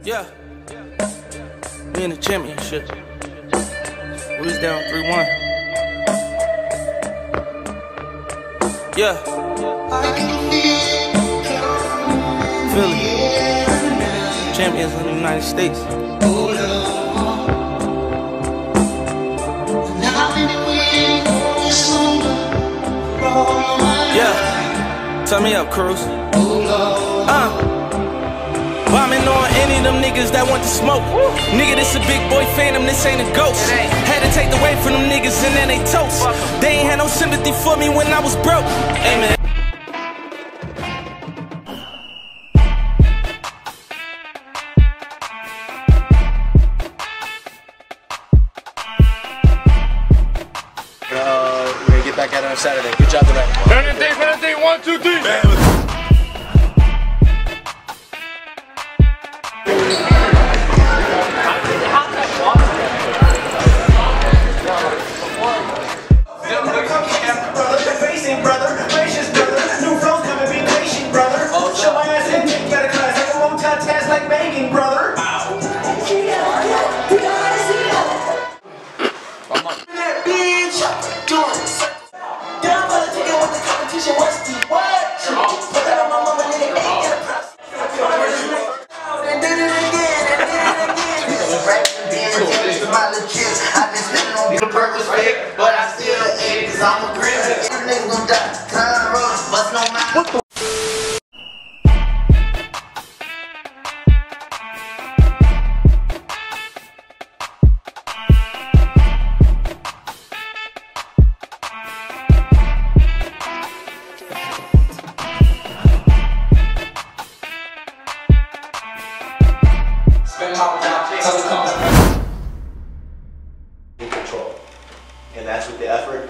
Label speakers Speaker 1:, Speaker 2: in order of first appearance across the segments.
Speaker 1: Yeah. We in the championship. We was down 3-1. Yeah. Philly. Champions in the United States. Yeah. Turn me up, Cruz. Bombing on any of them niggas that want to smoke. Nigga, this a big boy phantom, this ain't a ghost. Had to take away from them niggas and then they toast. They ain't had no sympathy for me when I was broke. Amen.
Speaker 2: We're gonna get back at it on Saturday. Good job tonight.
Speaker 3: Penalty, 1, 2, 3.
Speaker 4: But I still ate, cause I'm a grim. Every nigga gon' die, time rush, bust no mind.
Speaker 2: In control. And that's with the effort.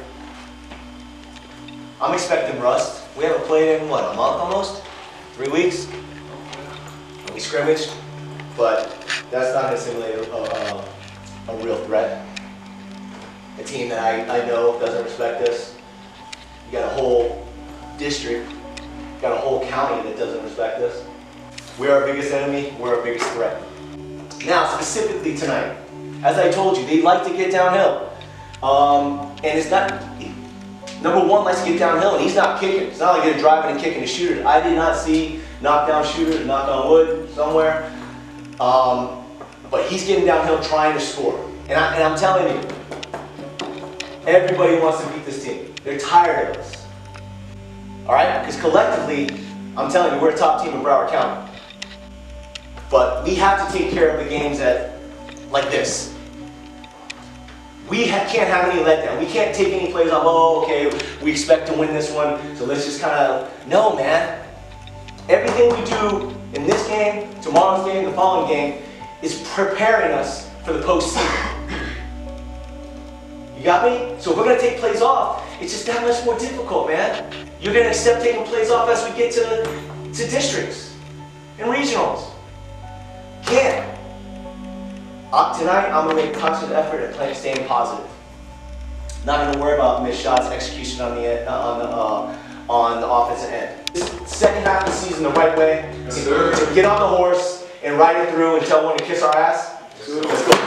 Speaker 2: I'm expecting rust. We haven't played in, what, a month almost? 3 weeks? We scrimmaged, but that's not going to simulate a real threat. A team that I know doesn't respect us. You got a whole district, got a whole county that doesn't respect us. We're our biggest enemy, we're our biggest threat. Now, specifically tonight, as I told you, they like to get downhill. And it's not, number one likes to get downhill, and he's not kicking. It's not like he's driving and kicking a shooter. I did not see knockdown shooters, knock on wood somewhere. But he's getting downhill trying to score. And I'm telling you, everybody wants to beat this team. They're tired of us. All right? Because collectively, I'm telling you, we're a top team in Broward County. But we have to take care of the games like this. We can't have any letdown. We can't take any plays off, oh, okay, we expect to win this one, so let's just kind of, no, man. Everything we do in this game, tomorrow's game, the following game, is preparing us for the postseason. You got me? So if we're going to take plays off, it's just that much more difficult, man. You're going to accept taking plays off as we get to districts and regionals. Can't. Tonight, I'm going to make a conscious effort at staying positive. Not going to worry about missed shots, execution on the offensive end. This second half of the season the right way. Yes, to get on the horse and ride it through and tell one to kiss our ass. Yes, let's go.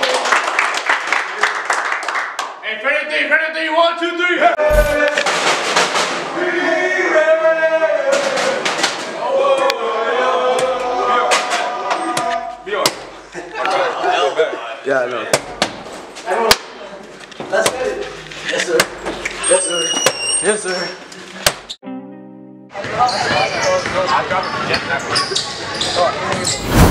Speaker 3: Hey, penalty, 1, 2, 3. Hey.
Speaker 2: Yeah, I know. Let's get it. Yes, sir. Yes, sir. Yes, sir.
Speaker 3: I dropped the jet.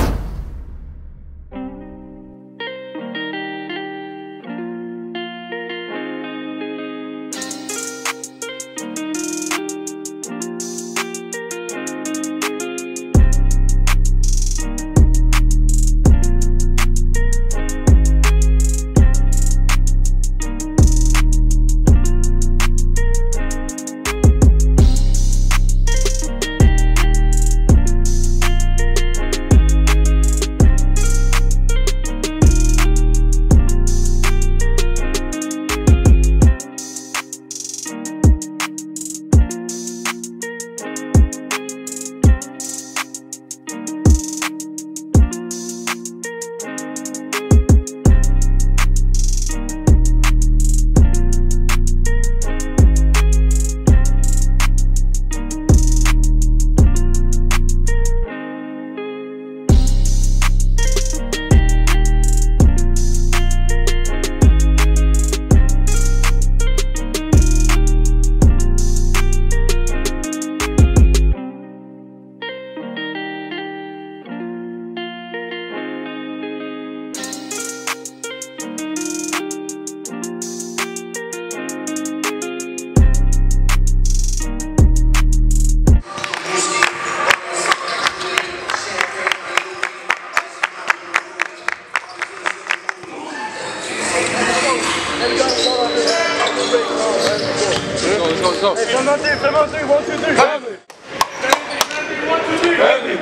Speaker 3: go.
Speaker 5: Hey, film on three, 1, 2, 3.
Speaker 3: Family. 1, 2, 3. Family.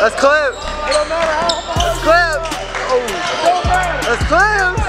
Speaker 6: Let's clip. Let's clip. Oh. Let's clip.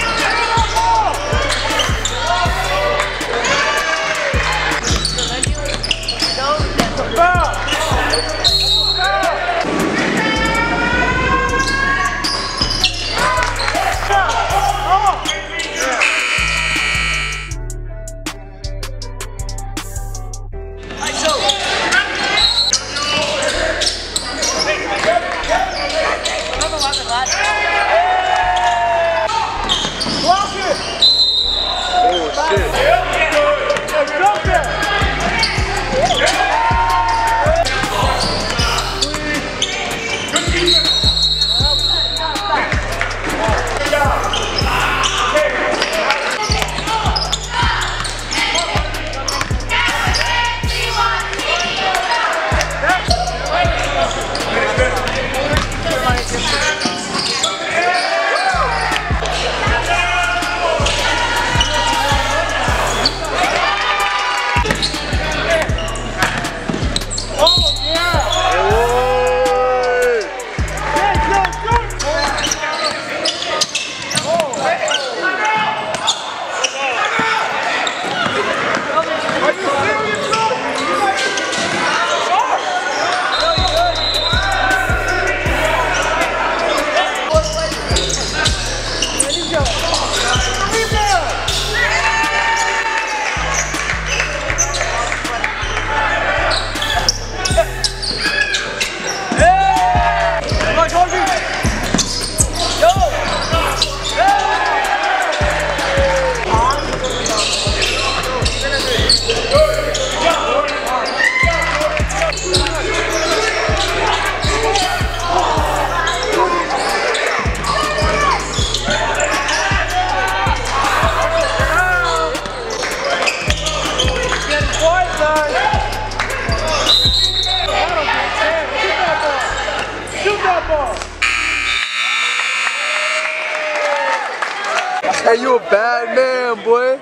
Speaker 6: Hey, you a bad man, boy.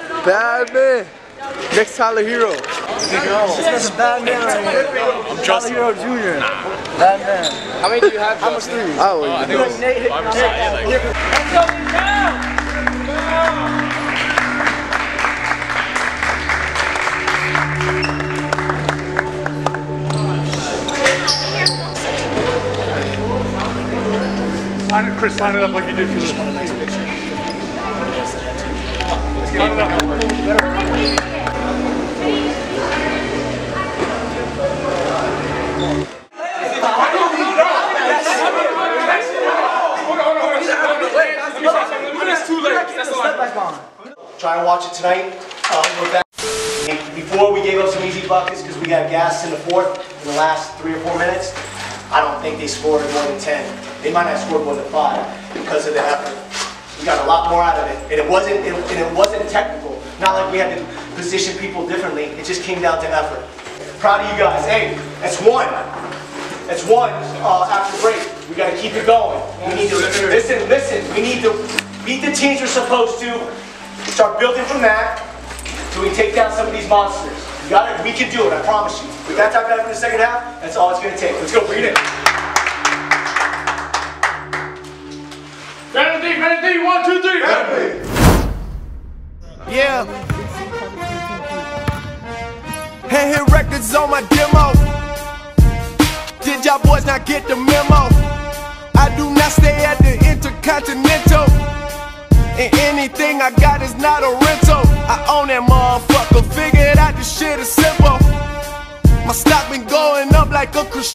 Speaker 6: Bad man. Next Tyler Hero.
Speaker 2: That's a bad man right here.
Speaker 5: I'm Justin.
Speaker 2: Tyler Hero Jr. Bad man.
Speaker 5: How many do you have?
Speaker 2: How much threes?
Speaker 6: Oh,
Speaker 5: I think it was 5 or 6. Chris, line it up like you did for this one. Nice picture. Line it up.
Speaker 2: Try and watch it tonight. We're back. Before we gave up some easy buckets because we got gassed in the fourth in the last 3 or 4 minutes. I don't think they scored more than 10. They might not have scored more than 5 because of the effort. We got a lot more out of it, and it wasn't technical. Not like we had to position people differently. It just came down to effort. Proud of you guys. Hey, that's one. That's one after break. We got to keep it going. We need to listen. We need to beat the teams we're supposed to. Start building from that so we take down some of these monsters. We can do it. I promise you. With that type of effort in the second half, that's all it's going to take. Let's go. Bring it in.
Speaker 3: Vanity, 1, 2, 3.
Speaker 7: Yeah. Hand hit records on my demo. Did y'all boys not get the memo? I do not stay at the Intercontinental, and anything I got is not a rental. I own that motherfucker. Figured out this shit is simple. My stock been going up like a